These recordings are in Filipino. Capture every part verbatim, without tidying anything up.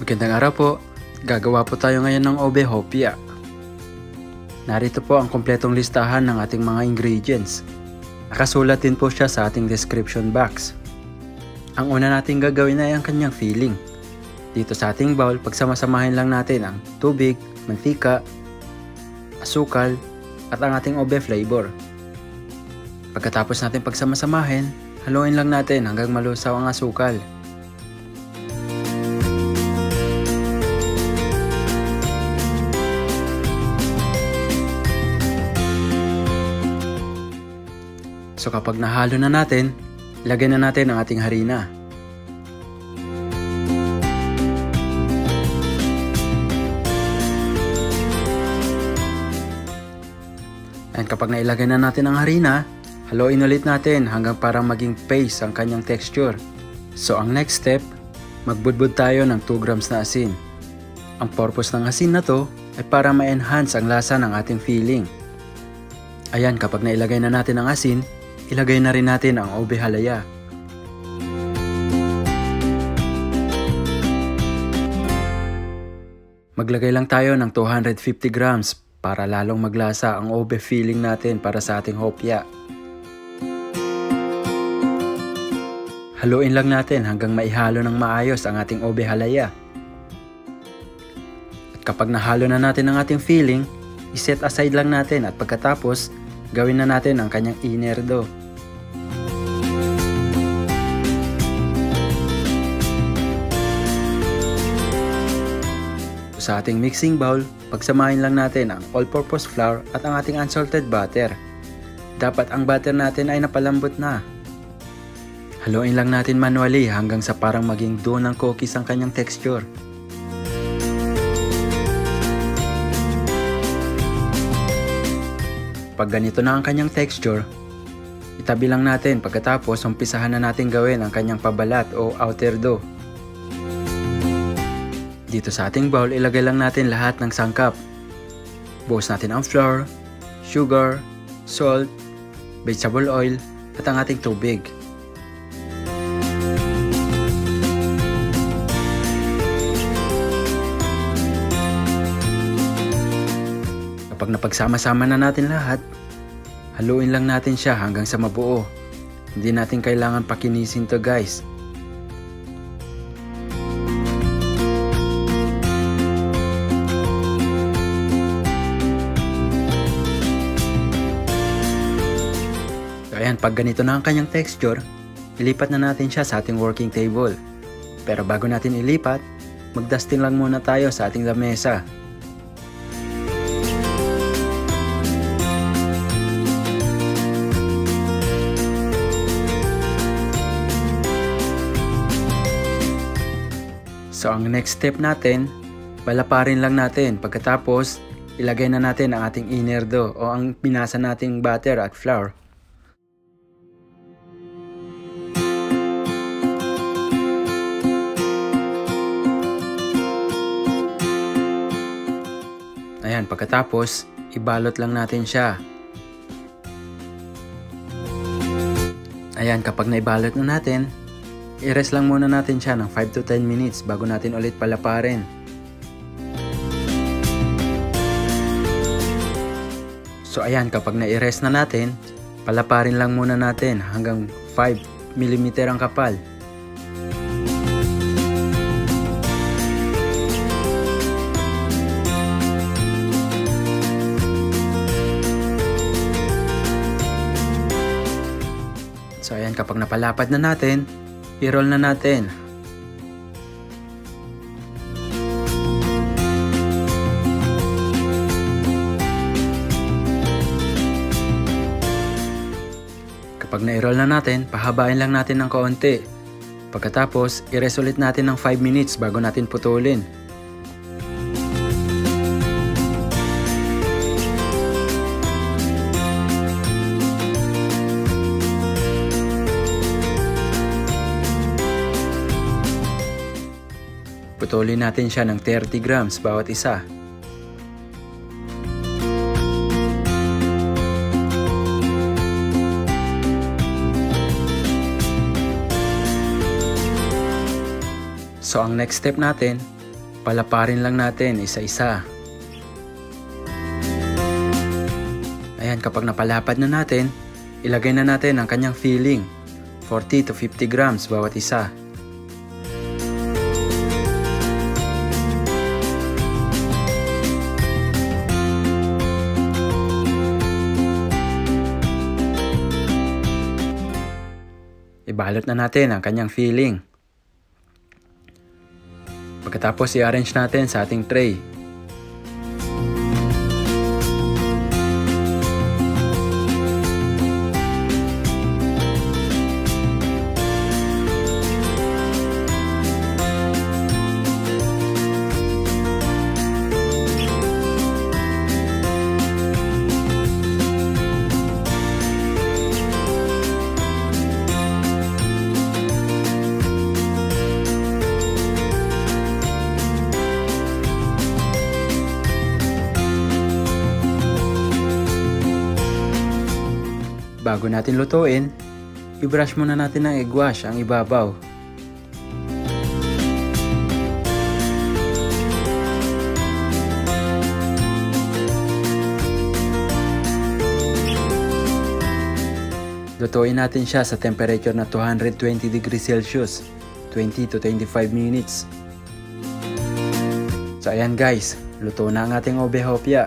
Magandang araw po. Gagawa po tayo ngayon ng ube hopia. Narito po ang kompletong listahan ng ating mga ingredients. Nakasulat din po siya sa ating description box. Ang una nating gagawin ay ang kanyang filling. Dito sa ating bowl, pagsamasamahin lang natin ang tubig, mantika, asukal, at ang ating ube flavor. Pagkatapos natin pagsamasamahin, haluin lang natin hanggang malusaw ang asukal. So kapag nahalo na natin, ilagay na natin ang ating harina. And kapag nailagay na natin ang harina, haluin ulit natin hanggang parang maging paste ang kanyang texture. So ang next step, magbudbud tayo ng two grams na asin. Ang purpose ng asin na to ay para ma-enhance ang lasa ng ating filling. Ayan, kapag nailagay na natin ang asin, ilagay na rin natin ang ube halaya. Maglagay lang tayo ng two hundred fifty grams para lalong maglasa ang ube filling natin para sa ating hopia. Haluin lang natin hanggang maihalo ng maayos ang ating ube halaya. At kapag nahalo na natin ang ating filling, iset aside lang natin at pagkatapos, gawin na natin ang kanyang inner dough. Sa ating mixing bowl, pagsamahin lang natin ang all-purpose flour at ang ating unsalted butter. Dapat ang butter natin ay napalambot na. Haluin lang natin manually hanggang sa parang maging dough ng cookies ang kanyang texture. Pag ganito na ang kanyang texture, itabi lang natin pagkatapos umpisahan na natin gawin ang kanyang pabalat o outer dough. Dito sa ating bowl, ilagay lang natin lahat ng sangkap. Buhos natin ang flour, sugar, salt, vegetable oil, at ang ating tubig. Kapag napagsama-sama na natin lahat, haluin lang natin siya hanggang sa mabuo. Hindi natin kailangan pakinisin to guys. Ayan, pag ganito na ang kanyang texture, ilipat na natin siya sa ating working table. Pero bago natin ilipat, mag-dusting lang muna tayo sa ating lamesa. So ang next step natin, palaparin lang natin. Pagkatapos, ilagay na natin ang ating inner dough o ang pinasa nating butter at flour. Ayan, pagkatapos, ibalot lang natin siya. Ayan, kapag naibalot na natin, i-rest lang muna natin siya ng five to ten minutes bago natin ulit palaparin. So ayan, kapag na-i-rest na natin, palaparin lang muna natin hanggang five millimeter ang kapal. So ayan, kapag napalapad na natin, i-roll na natin. Kapag na-i-roll na natin, pahabain lang natin ng kaunti. Pagkatapos, i-rest ulit natin ng five minutes bago natin putulin. Putulin natin siya ng thirty grams bawat isa. So ang next step natin, Papalaparin lang natin isa-isa. Ayan, kapag napalapad na natin, ilagay na natin ang kanyang filling. forty to fifty grams bawat isa. Ibalot na natin ang kanyang filling. Pagkatapos i-arrange natin sa ating tray. Bago natin lutuin, i-brush muna natin ng egg wash ang ibabaw. Lutuin natin siya sa temperature na two hundred twenty degrees Celsius, twenty to twenty-five minutes. So ayan guys, luto na ang ating ube hopia.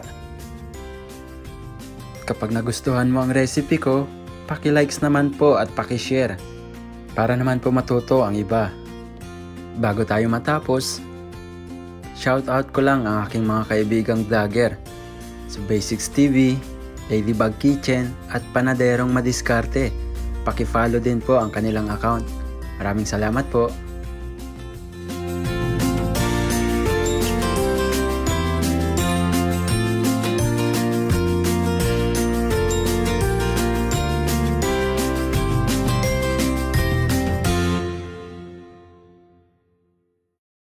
Kapag nagustuhan mo ang recipe ko, paki-likes naman po at paki-share para naman po matuto ang iba. Bago tayo matapos, shoutout ko lang ang aking mga kaibigang vlogger sa Basics T V, Ladybug Kitchen at Panaderong Madiskarte. Paki-follow din po ang kanilang account. Maraming salamat po.